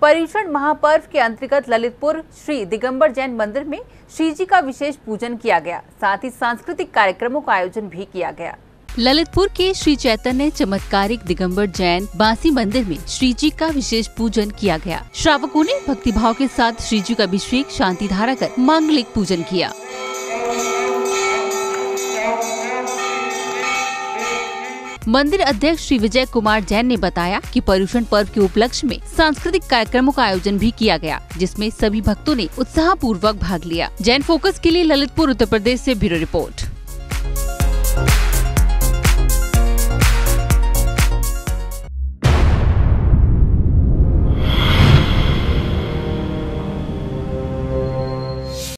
पर्युषण महापर्व के अंतर्गत ललितपुर श्री दिगंबर जैन मंदिर में श्री जी का विशेष पूजन किया गया। साथ ही सांस्कृतिक कार्यक्रमों का आयोजन भी किया गया। ललितपुर के श्री चैतन्य चमत्कारिक दिगंबर जैन बांसी मंदिर में श्री जी का विशेष पूजन किया गया। श्रावकों ने भक्तिभाव के साथ श्री जी का अभिषेक शांति धारा कर मांगलिक पूजन किया। मंदिर अध्यक्ष श्री विजय कुमार जैन ने बताया कि पर्युषण पर्व के उपलक्ष्य में सांस्कृतिक कार्यक्रमों का आयोजन भी किया गया, जिसमें सभी भक्तों ने उत्साहपूर्वक भाग लिया। जैन फोकस के लिए ललितपुर उत्तर प्रदेश से ब्यूरो रिपोर्ट।